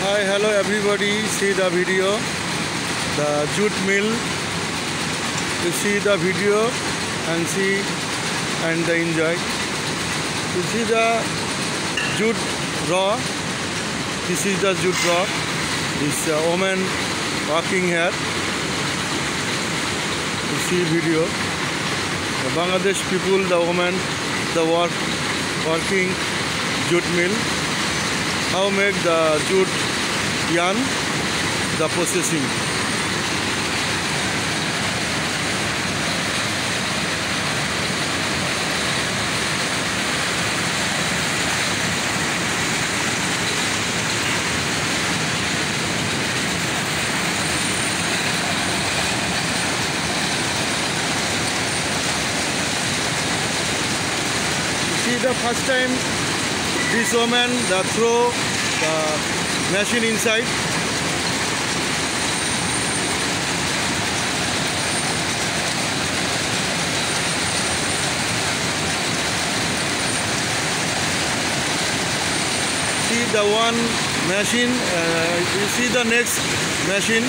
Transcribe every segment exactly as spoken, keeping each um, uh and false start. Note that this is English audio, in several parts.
Hi, hello everybody. See the video, the jute mill. You see the video and see and enjoy. You see the jute raw. This is the jute raw. This uh, woman walking here. You see video. The Bangladesh people, the woman, the work working jute mill. How make the jute yarn, the processing. See the first time this woman the throw the machine inside. See the one machine, uh, you see the next machine.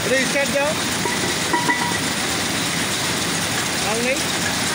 start দাও। ভাল নেই।